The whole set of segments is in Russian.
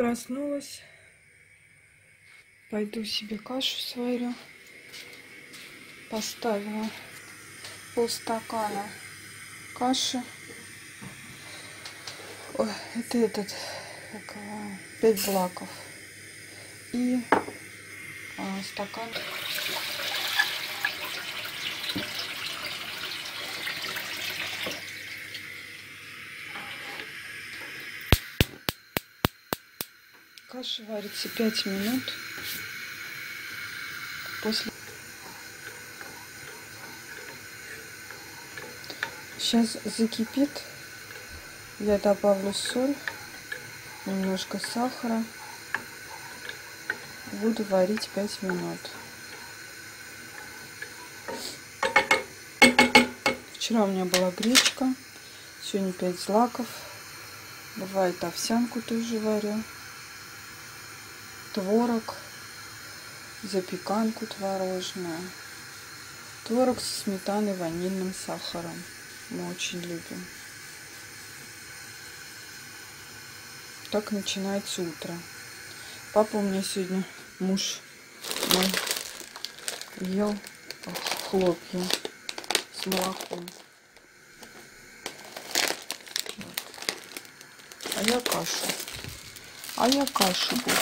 Проснулась. Пойду себе кашу сварю. Поставила полстакана каши. Ой, это этот, 5 злаков. И стакан. Каша варится 5 минут. После... Сейчас закипит. Я добавлю соль, немножко сахара. Буду варить 5 минут. Вчера у меня была гречка. Сегодня 5 злаков. Бывает овсянку тоже варю. Творог. Запеканку творожную. Творог со сметаной, ванильным сахаром. Мы очень любим. Так начинается утро. Папа у меня сегодня, муж мой, ел хлопья с молоком. А я кашу буду.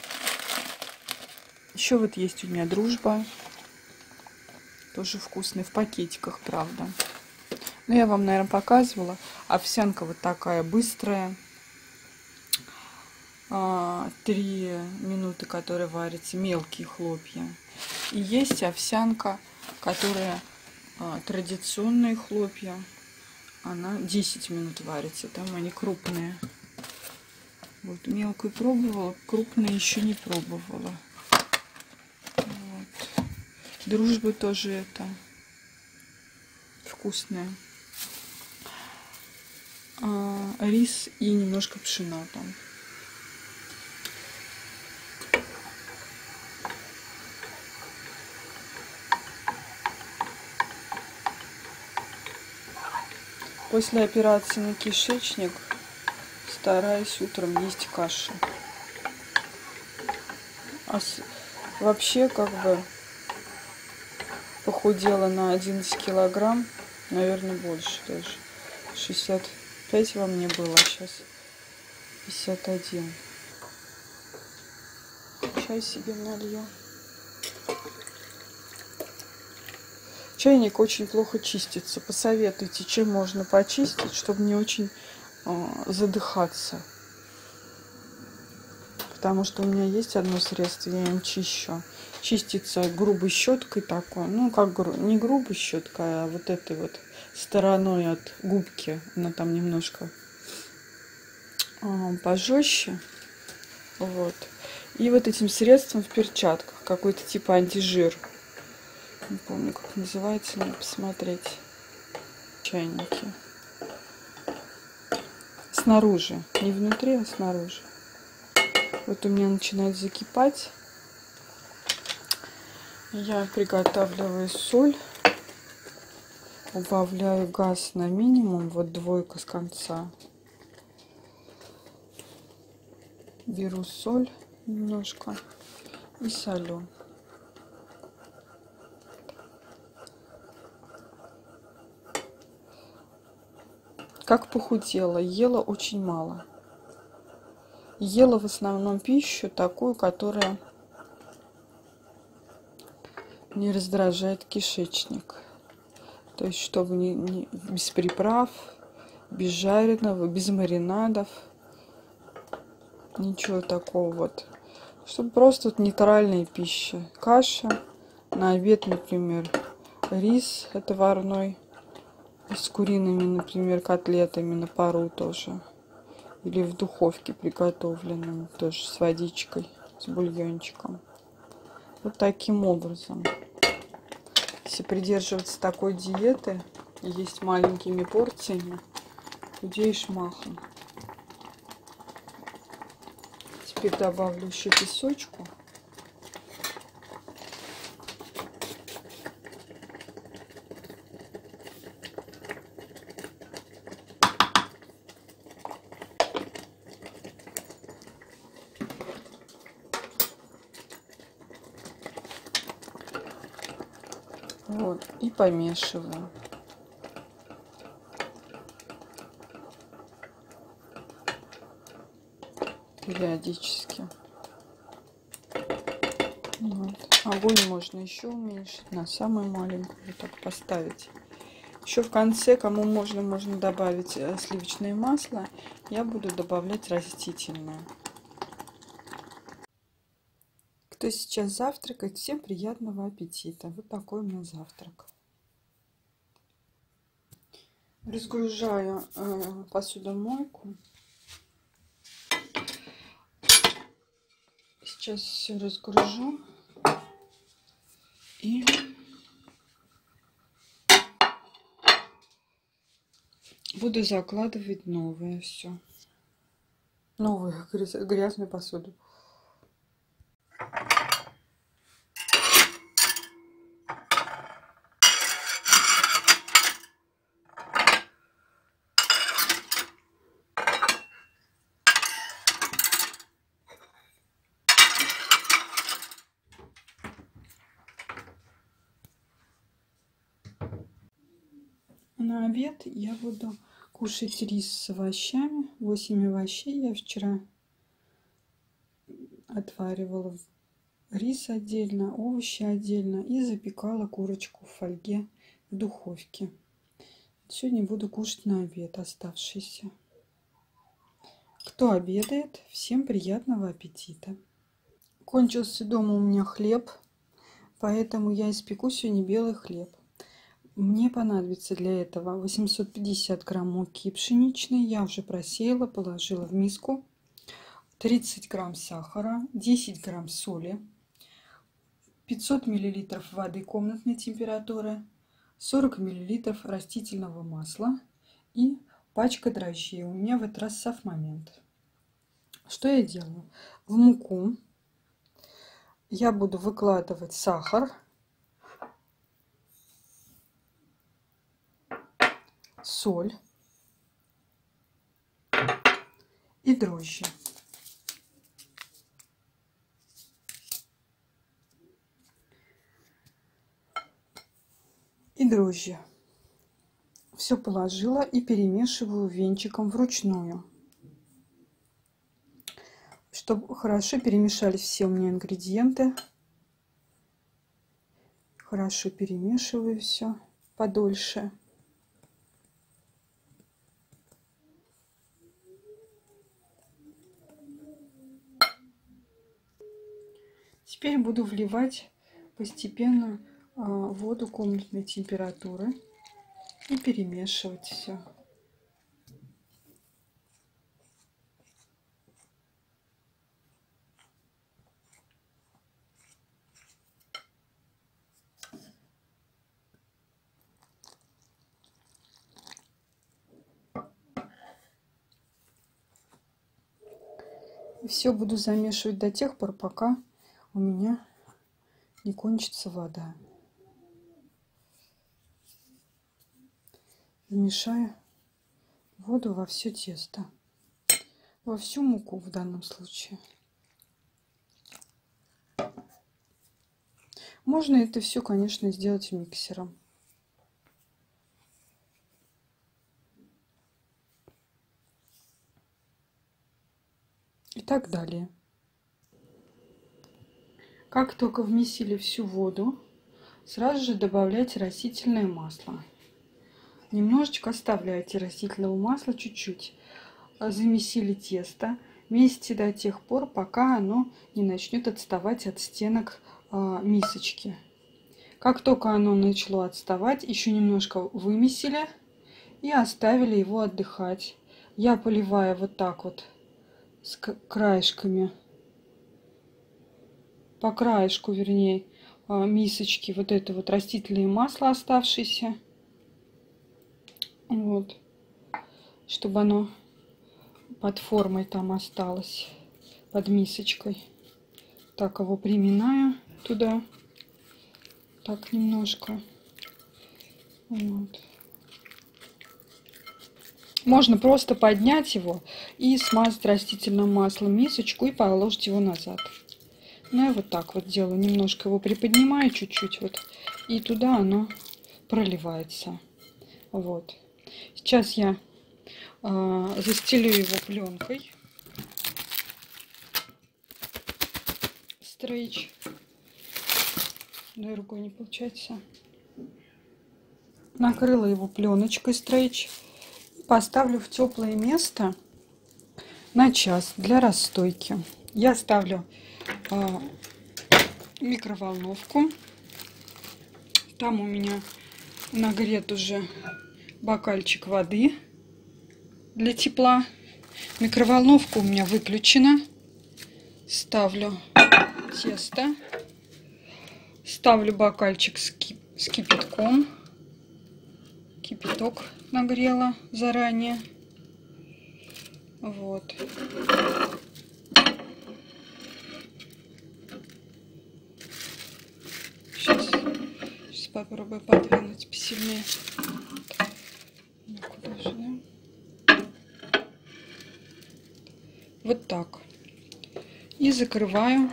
Еще вот есть у меня дружба. Тоже вкусный. В пакетиках, правда. Но я вам, наверное, показывала. Овсянка вот такая быстрая. 3 минуты, которая варится. Мелкие хлопья. И есть овсянка, которая традиционные хлопья. Она 10 минут варится. Там они крупные. Вот мелкую пробовала, крупные еще не пробовала. Вот. Дружба тоже это вкусная. Рис и немножко пшена там. После операции на кишечник стараюсь утром есть каши. Вообще как бы похудела на 11 килограмм, наверное, больше даже. 65 во мне было, а сейчас 51. Чай себе налью. Чайник очень плохо чистится. Посоветуйте, чем можно почистить, чтобы не очень задыхаться. Потому что у меня есть одно средство, я им чищу. Чистится грубой щеткой такой. Ну, как не грубой щеткой, а вот этой вот стороной от губки. Она там немножко пожестче. Вот. И вот этим средством в перчатках. Какой-то типа антижир. Не помню, как называется, надо посмотреть. Чайники. Снаружи. Не внутри, а снаружи. Вот у меня начинает закипать. Я приготавливаю соль. Убавляю газ на минимум. Вот 2 с конца. Беру соль немножко и солю. Как похудела. Ела очень мало. Ела в основном пищу такую, которая не раздражает кишечник. То есть, чтобы не без приправ, без жареного, без маринадов. Ничего такого вот. Чтобы просто вот нейтральная пища. Каша. На обед, например, рис отварной. С куриными, например, котлетами на пару тоже. Или в духовке приготовленным. Тоже с водичкой, с бульончиком. Вот таким образом. Если придерживаться такой диеты и есть маленькими порциями, худеешь махом. Теперь добавлю еще песочку. Вот, и помешиваю. Периодически. Вот. Огонь можно еще уменьшить на самую маленькую, вот так поставить. Еще в конце, кому можно добавить сливочное масло. Я буду добавлять растительное. Кто сейчас завтракает, всем приятного аппетита. Вот такой у меня завтрак. Разгружаю посудомойку. Сейчас все разгружу и буду закладывать новое все. Новую грязную посуду. На обед я буду кушать рис с овощами. 8 овощей я вчера отваривала. Рис отдельно, овощи отдельно и запекала курочку в фольге в духовке. Сегодня буду кушать на обед оставшийся. Кто обедает, всем приятного аппетита. Кончился дома у меня хлеб, поэтому я испеку сегодня белый хлеб. Мне понадобится для этого 850 грамм муки пшеничной. Я уже просеяла, положила в миску. 30 грамм сахара, 10 грамм соли, 500 миллилитров воды комнатной температуры, 40 миллилитров растительного масла и пачка дрожжей. У меня в этот раз Софмомент. Что я делаю? В муку я буду выкладывать сахар, соль и дрожжи. Все положила и перемешиваю венчиком вручную, чтобы хорошо перемешались все у меня ингредиенты. Хорошо перемешиваю все подольше. Теперь буду вливать постепенно воду комнатной температуры и перемешивать все. И все буду замешивать до тех пор, пока у меня не кончится вода. Вмешаю воду во все тесто, во всю муку в данном случае. Можно это все, конечно, сделать миксером. И так далее. Как только вмесили всю воду, сразу же добавляйте растительное масло. Немножечко оставляйте растительного масла, чуть-чуть. Замесили тесто. Месите до тех пор, пока оно не начнет отставать от стенок мисочки. Как только оно начало отставать, еще немножко вымесили и оставили его отдыхать. Я поливаю вот так вот с краешками, по краешку, вернее, мисочки, вот это вот растительное масло оставшееся. Вот, чтобы оно под формой там осталось, под мисочкой. Так его приминаю туда, так немножко. Вот. Можно просто поднять его и смазать растительным маслом мисочку и положить его назад. Ну, я вот так вот делаю. Немножко его приподнимаю чуть-чуть. Вот и туда оно проливается. Вот. Сейчас я застелю его пленкой. Стрейч. Да, рукой не получается. Накрыла его пленочкой стрейч. Поставлю в теплое место на час для расстойки. Я ставлю микроволновку. Там у меня нагрет уже бокальчик воды для тепла. Микроволновка у меня выключена. Ставлю тесто. Ставлю бокальчик с кипятком. Кипяток нагрела заранее. Вот. Сейчас попробую подвинуть посильнее. Куда же, да? Вот так. И закрываю.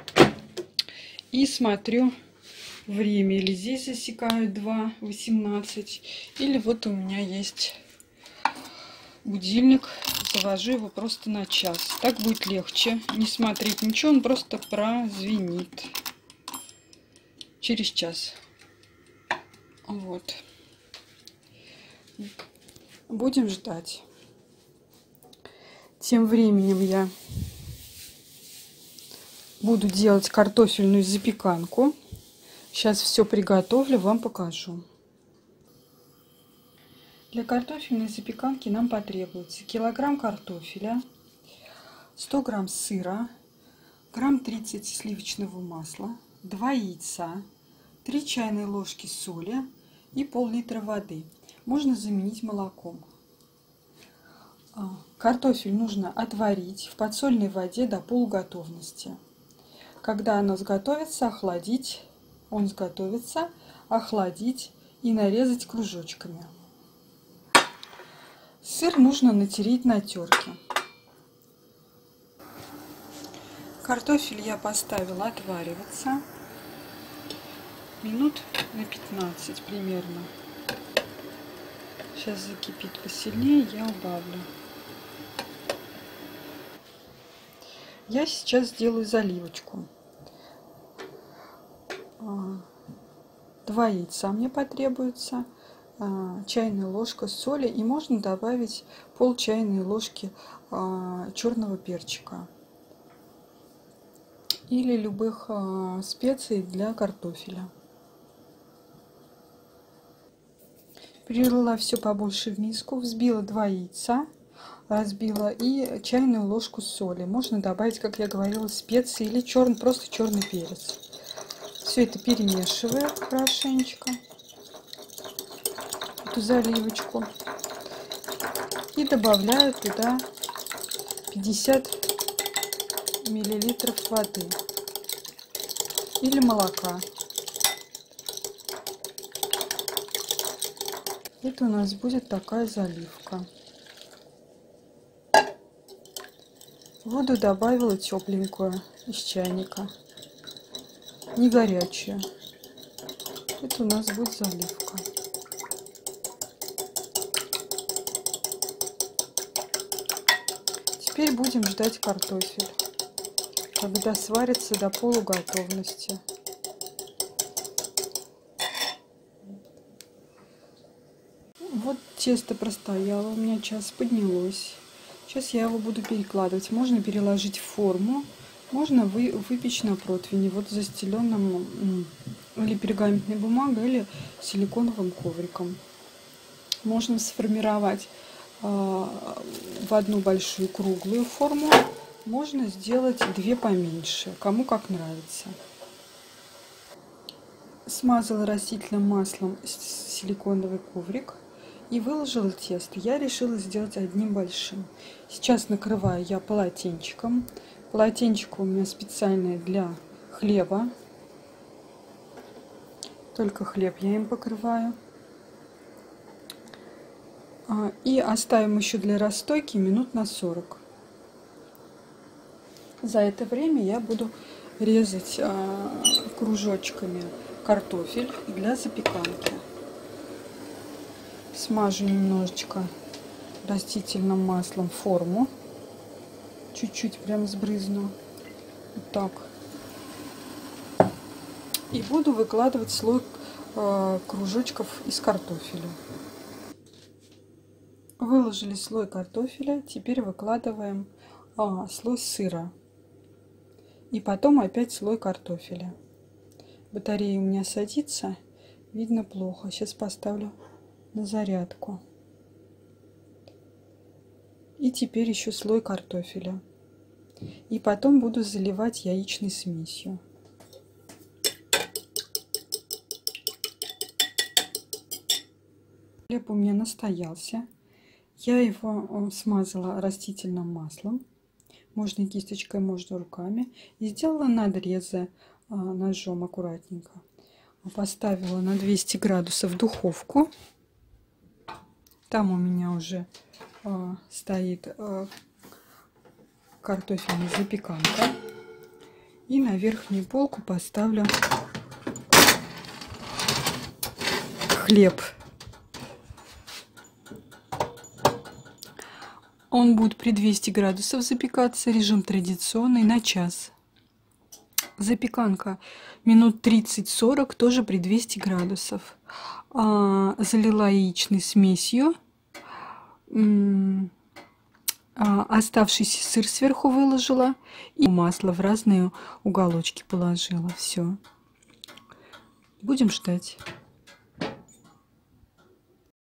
И смотрю время. Или здесь засекаю 2:18. Или вот у меня есть будильник. Завожу его просто на час. Так будет легче. Не смотреть ничего. Он просто прозвенит. Через час. Вот. Будем ждать. Тем временем я буду делать картофельную запеканку. Сейчас все приготовлю, вам покажу. Для картофельной запеканки нам потребуется килограмм картофеля, 100 грамм сыра, грамм 30 сливочного масла, 2 яйца, 3 чайные ложки соли и пол-литра воды. Можно заменить молоком. Картофель нужно отварить в подсоленной воде до полуготовности. Когда оно сготовится, охладить. Он сготовится, охладить и нарезать кружочками. Сыр нужно натереть на терке. Картофель я поставила отвариваться минут на 15 примерно. Сейчас закипит посильнее, я убавлю. Я сейчас сделаю заливочку. 2 яйца мне потребуется, чайная ложка соли, и можно добавить пол чайной ложки черного перчика или любых специй для картофеля. Перелила все побольше в миску, взбила 2 яйца, разбила, и чайную ложку соли. Можно добавить, как я говорила, специи или просто черный перец. Все это перемешиваю хорошенечко, эту заливочку, и добавляю туда 50 миллилитров воды или молока. Это у нас будет такая заливка. Воду добавила тепленькую из чайника, не горячую. Это у нас будет заливка. Теперь будем ждать картофель, когда сварится до полуготовности. Вот тесто простояло у меня час, поднялось. Сейчас я его буду перекладывать. Можно переложить в форму, можно выпечь на противне, вот застеленном или пергаментной бумагой, или силиконовым ковриком. Можно сформировать в одну большую круглую форму, можно сделать 2 поменьше, кому как нравится. Смазала растительным маслом силиконовый коврик и выложила тесто. Я решила сделать одним большим. Сейчас накрываю я полотенчиком. Полотенчик у меня специальное для хлеба. Только хлеб я им покрываю. И оставим еще для расстойки минут на 40. За это время я буду резать кружочками картофель для запеканки. Смажу немножечко растительным маслом форму. Чуть-чуть прям сбрызну. Вот так. И буду выкладывать слой кружочков из картофеля. Выложили слой картофеля. Теперь выкладываем слой сыра. И потом опять слой картофеля. Батарея у меня садится. Видно плохо. Сейчас поставлю на зарядку. И теперь еще слой картофеля. И потом буду заливать яичной смесью. Хлеб у меня настоялся. Я его смазала растительным маслом. Можно кисточкой, можно руками. И сделала надрезы ножом аккуратненько. Поставила на 200 градусов духовку. Там у меня уже стоит картофельная запеканка. И на верхнюю полку поставлю хлеб. Он будет при 200 градусов запекаться. Режим традиционный на час. Запеканка минут 30-40, тоже при 200 градусов. Залила яичной смесью. Оставшийся сыр сверху выложила. И масло в разные уголочки положила. Все. Будем ждать.